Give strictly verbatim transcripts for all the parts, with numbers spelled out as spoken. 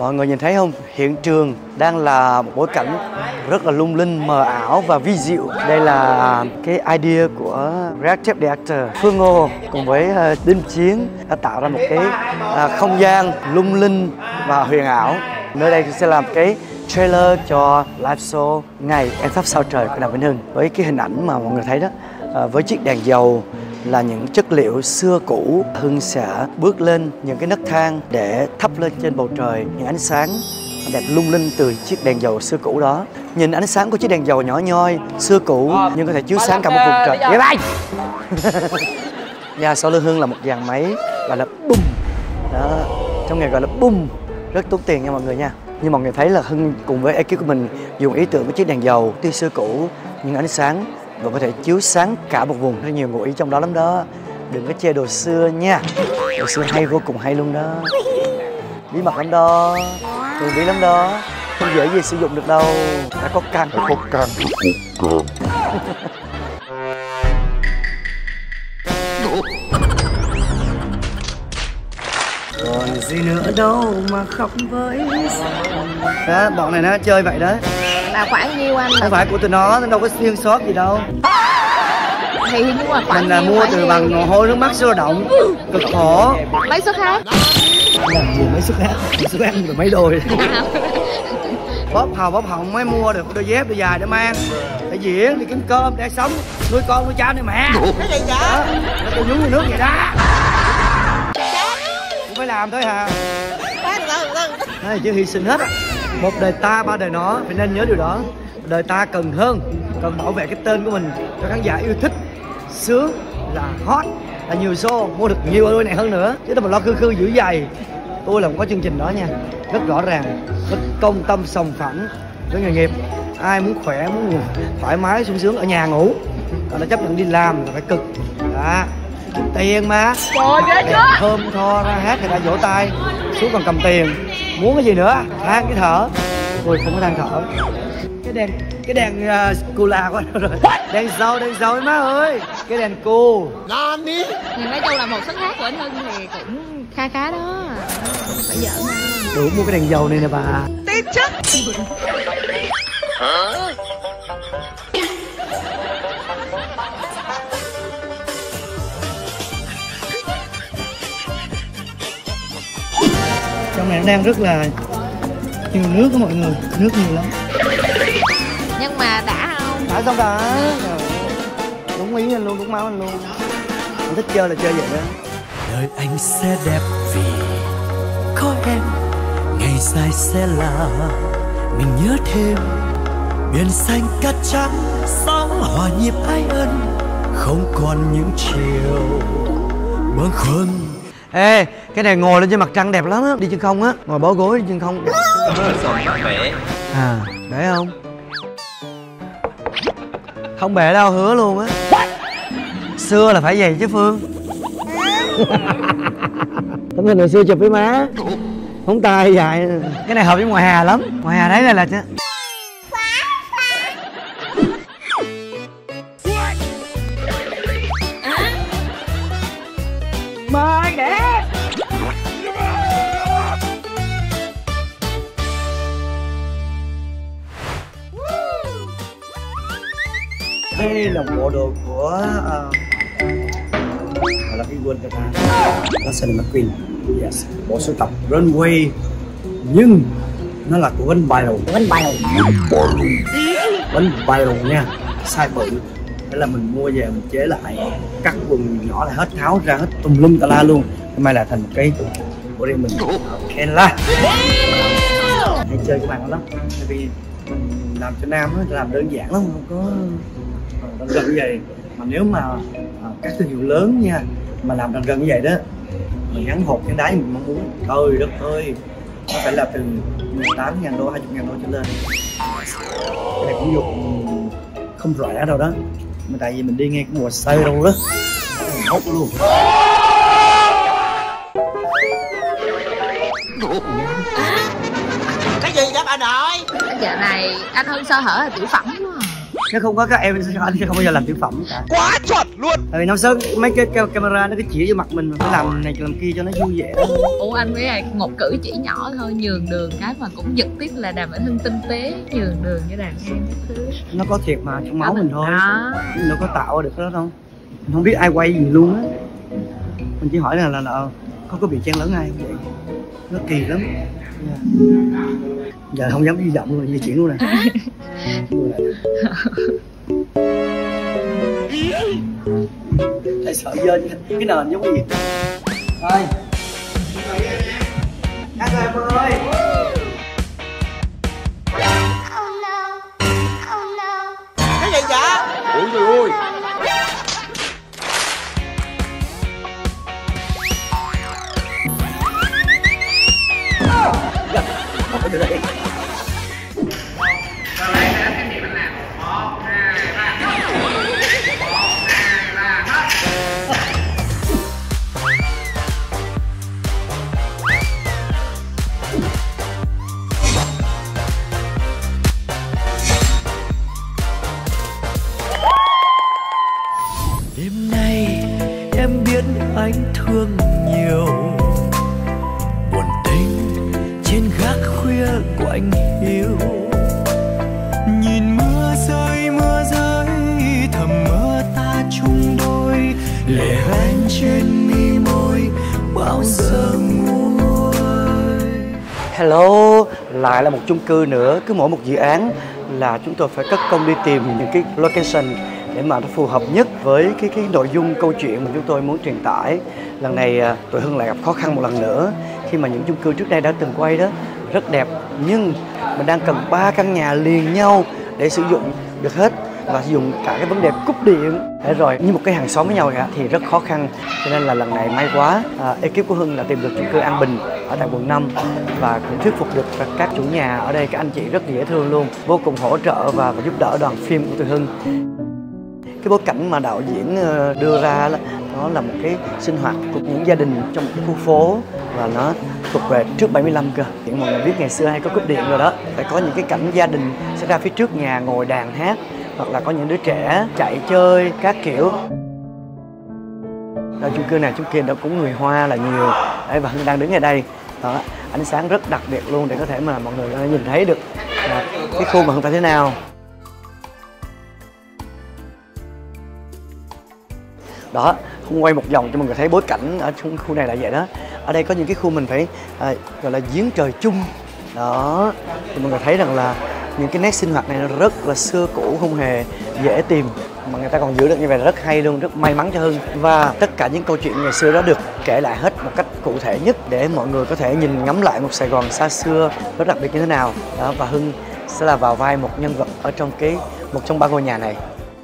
Mọi người nhìn thấy không? Hiện trường đang là một bối cảnh rất là lung linh, mờ ảo và vi diệu. Đây là cái idea của Creative Director Phương Ngô cùng với Đinh Chiến đã tạo ra một cái không gian lung linh và huyền ảo. Nơi đây sẽ làm cái trailer cho live show Ngày Em Thắp Sao Trời của Đàm Vĩnh Hưng. Với cái hình ảnh mà mọi người thấy đó, với chiếc đèn dầu là những chất liệu xưa cũ, Hưng sẽ bước lên những cái nấc thang để thắp lên trên bầu trời những ánh sáng đẹp lung linh từ chiếc đèn dầu xưa cũ đó. Nhìn ánh sáng của chiếc đèn dầu nhỏ nhoi, xưa cũ nhưng có thể chiếu sáng cả một vùng trời. Vậy bay! Nhà sau lưng Hưng là một dàn máy gọi là boom. Đó, trong nghề gọi là boom, rất tốn tiền nha mọi người nha. Nhưng mọi người thấy là Hưng cùng với ekip của mình dùng ý tưởng với chiếc đèn dầu tuy xưa cũ nhưng ánh sáng và có thể chiếu sáng cả một vùng. Rất nhiều ngụ ý trong đó lắm đó. Đừng có chê đồ xưa nha. Đồ xưa hay, vô cùng hay luôn đó. Bí mật lắm đó. Thường bí lắm đó. Không dễ gì sử dụng được đâu. Phải có căn. Phải có căn. Có còn gì nữa đâu mà khóc với. Đó, bọn này nó chơi vậy đó. Là khoảng nhiêu anh? Không phải của tụi nó, nó đâu có xuyên shop gì đâu. Thì nhưng mà khoảng mình là mua từ bằng mồ hôi nước mắt sôi động, cực khổ. Mấy suất khác? Làm gì mấy suất khác? Mấy suất khác được mấy đôi. Bóp hào bóp hồng mới mua được đôi dép đôi dài để mang, để diễn, để kiếm cơm, để sống, nuôi con nuôi cháu nuôi mẹ. Cái gì vậy? Nó tôi nhúng như nước vậy đó. Cũng phải làm thôi hả? Đấy, chứ hy sinh hết á. Một đời ta ba đời nó, phải nên nhớ điều đó. Đời ta cần hơn, cần bảo vệ cái tên của mình cho khán giả yêu thích. Sướng là hot, là nhiều show, mua được nhiều đôi này hơn nữa. Chứ đâu mà lo khư khư giữ giày. Tôi là không có chương trình đó nha. Rất rõ ràng, rất công tâm sòng phẳng với nghề nghiệp. Ai muốn khỏe, muốn ngủ thoải mái, sung sướng ở nhà ngủ, còn nó chấp nhận đi làm là phải cực. Đó, tiền mà. Trời ghê chưa? Thơm tho ra hát người ta vỗ tay, xuống còn cầm tiền. Muốn cái gì nữa? Than cái thở. Tôi không có than thở. Cái đèn, cái đèn uh, cù là quá rồi. Đèn dầu, đèn dầu má ơi. Cái đèn cù. Ngon đi. Thì nói chung là một suất hát của anh Hưng thì cũng kha khá đó. Phải giỡn mà. Đủ mua cái đèn dầu này nè bà. Tiếp chất. Trong này nó đang rất là nhiều nước đó mọi người, nước nhiều lắm. Nhưng mà đã không? Đã xong đã. Đúng ý anh luôn, đúng máu anh luôn. Anh thích chơi là chơi vậy đó. Đời anh sẽ đẹp vì có em, ngày dài sẽ là mình nhớ thêm biển xanh cát trắng, sóng hòa nhịp ai ân, không còn những chiều bâng khuâng. Ê, cái này ngồi lên trên mặt trăng đẹp lắm á, đi chân không á, ngồi bó gối đi chân không. À, để không? Không bể đâu, hứa luôn á. Xưa là phải vậy chứ Phương. Tấm hình hồi xưa chụp với má, móng tay dài. Cái này hợp với ngoài Hà lắm, ngoài Hà thấy này là chứ. Mời đẹp. Đây là bộ đồ của uh, gọi là cái quên cho ta, Russell McQueen. Yes, bộ sưu tập Runway, nhưng nó là của bánh bài lùn. Bánh bài lùn. Bánh bài lùn nha, size bự. Thế là mình mua về mình chế lại, cắt quần nhỏ lại hết, tháo ra hết tùm lum tà la luôn. Hôm nay là thành một cái bộ riêng mình. Ok là hay chơi các bạn lắm, tại vì mình làm cho nam á, làm đơn giản lắm, không có gần gần như vậy. Mà nếu mà các thương hiệu lớn nha mà làm gần gần như vậy đó, mình gắn hộp cái đáy mình mong muốn, trời đất ơi, nó phải là từ mười tám ngàn đô, hai mươi ngàn đô trở lên. Cái này cũng dùng không rẻ đâu đó, mà tại vì mình đi nghe cái mùa sale đâu đó, mình hốt luôn. Cái gì vậy bà nội? Giờ này anh Hưng sơ hở là tiểu phẩm quá à. Nếu không có các em anh sẽ không bao giờ làm tiểu phẩm cả. Quá chuẩn luôn. Tại vì năm sáu mấy cái camera nó cứ chỉ vô mặt mình, mình phải làm này làm kia cho nó vui vẻ. Ủa anh với lại một cử chỉ nhỏ thôi, nhường đường cái mà cũng giật tít là Đàm Vĩnh Hưng tinh tế, nhường đường cho đàn em cái thứ. Nó có thiệt mà trong máu mình thôi. Đó. Mình đâu có tạo được cái đó đâu. Mình không biết ai quay gì luôn á. Mình chỉ hỏi là là, là có có bị chen lấn ai không vậy? Nó kỳ lắm. Yeah. Giờ không dám di động luôn, di chuyển luôn nè. Tại sợ dơ cái nền giống gì. Thôi. Các em ơi. Cái gì vậy? Ôi trời ơi. Đêm nay em biết anh thương nhiều, buồn tênh trên gác khuya của anh hiu. Nhìn mưa rơi mưa rơi thầm mơ ta chung đôi, lệ hoen trên mi môi bao giờ nguôi. Hello, lại là một chung cư nữa. Cứ mỗi một dự án là chúng tôi phải cất công đi tìm những cái location để mà nó phù hợp nhất với cái cái nội dung câu chuyện mà chúng tôi muốn truyền tải. Lần này tụi Hưng lại gặp khó khăn một lần nữa khi mà những chung cư trước đây đã từng quay đó rất đẹp, nhưng mình đang cần ba căn nhà liền nhau để sử dụng được hết và sử dụng cả cái vấn đề cúp điện để rồi như một cái hàng xóm với nhau cả thì rất khó khăn. Cho nên là lần này may quá, à, ekip của Hưng đã tìm được chung cư An Bình ở tại quận năm và cũng thuyết phục được các chủ nhà ở đây. Các anh chị rất dễ thương luôn, vô cùng hỗ trợ và, và giúp đỡ đoàn phim của tụi Hưng. Cái bối cảnh mà đạo diễn đưa ra là nó là một cái sinh hoạt của những gia đình trong một cái khu phố và nó thuộc về trước bảy mươi lăm cơ. Những mọi người biết ngày xưa hay có cúp điện rồi đó, phải có những cái cảnh gia đình sẽ ra phía trước nhà ngồi đàn hát hoặc là có những đứa trẻ chạy chơi các kiểu. Ở chung cư này chung kia đó cũng người Hoa là nhiều. Đấy, và Hưng đang đứng ở đây. Đó, ánh sáng rất đặc biệt luôn để có thể mà mọi người nhìn thấy được à, cái khu mà Hưng phải thế nào. Đó, không quay một vòng cho mọi người thấy bối cảnh ở trong khu này là vậy đó. Ở đây có những cái khu mình phải à, gọi là giếng trời chung. Đó, thì mọi người thấy rằng là những cái nét sinh hoạt này nó rất là xưa cũ, không hề dễ tìm mà người ta còn giữ được như vậy là rất hay luôn, rất may mắn cho Hưng. Và tất cả những câu chuyện ngày xưa đó được kể lại hết một cách cụ thể nhất để mọi người có thể nhìn ngắm lại một Sài Gòn xa xưa rất đặc biệt như thế nào. Đó, và Hưng sẽ là vào vai một nhân vật ở trong cái một trong ba ngôi nhà này.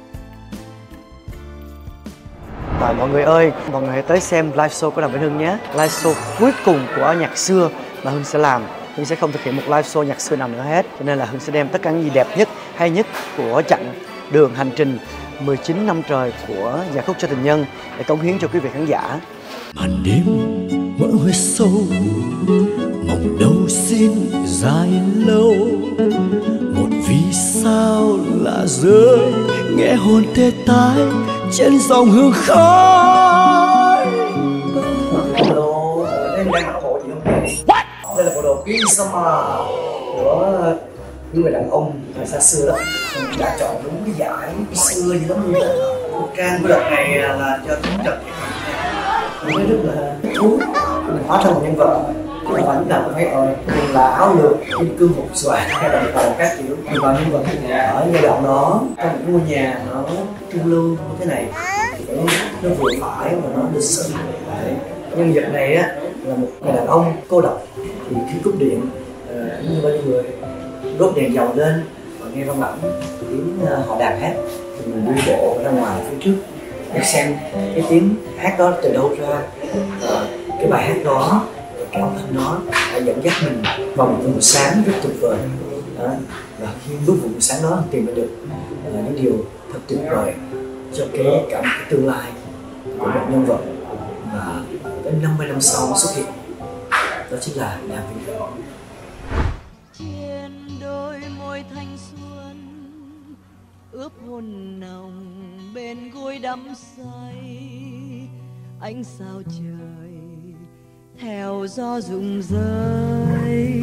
Và mọi người ơi, mọi người hãy tới xem live show của Đàm Vĩnh Hưng nhé. Live show cuối cùng của nhạc xưa mà Hưng sẽ làm. Hưng sẽ không thực hiện một live show nhạc xưa nào nữa hết. Cho nên là Hưng sẽ đem tất cả những gì đẹp nhất, hay nhất của chặng đường hành trình mười chín năm trời của Nhạc khúc cho tình nhân để cống hiến cho quý vị khán giả. Màn đêm vỡ huế sâu, mộng đâu xin dài lâu. Một vì sao lạ rơi, nghe hồn tê tái trên dòng hương khói. Hello, em đang mặc bộ gì không? What? Đây là bộ đồ King Summer của những người đàn ông thời xa xưa đó. Mình đã chọn đúng cái giải xưa gì lắm luôn. Trang của đợt này là cho Tuấn Trần Thị Hằng. Mình rất là thú, mình hóa thành một nhân vật. Không phải nào cũng thấy ơi, mình là áo lược, kim cương phục xoài hay là toàn các kiểu. Mình vào nhân vật ở giai đoạn đó, trong một ngôi nhà nó trung lưu như thế này. Nó vừa phải và nó lịch sử. Nhân vật này á là một người đàn ông cô độc, thì khi cúp điện uh, như bao nhiêu người đốt đèn dầu lên và nghe vang lỏng tiếng uh, họ đàn hát, thì mình đi bộ ra ngoài phía trước để xem cái tiếng hát đó từ đâu ra, uh, cái bài hát đó, cái âm thanh đó đã dẫn dắt mình vào một buổi sáng rất tuyệt vời. Đó. Và khi bước vào buổi sáng đó tìm được uh, những điều thật tuyệt vời cho cái cả một cái tương lai của một nhân vật mà đến năm mươi năm sau xuất hiện, đó chính là Đàm Vĩnh Hưng. Trên đôi môi thanh xuân ướp hôn nồng bên gối đắm say, ánh sao trời theo gió rụng rơi.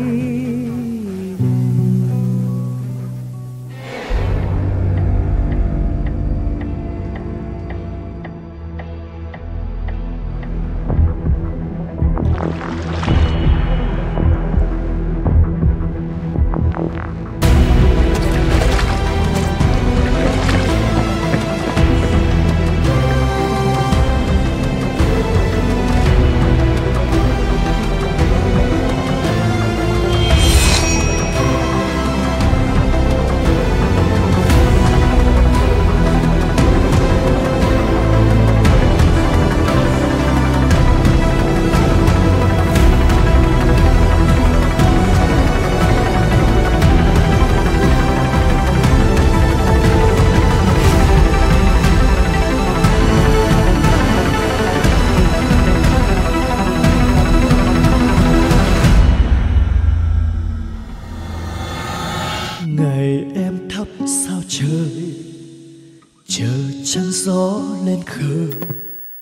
Ngày em thắp sao trời, chờ trăng gió lên khơi.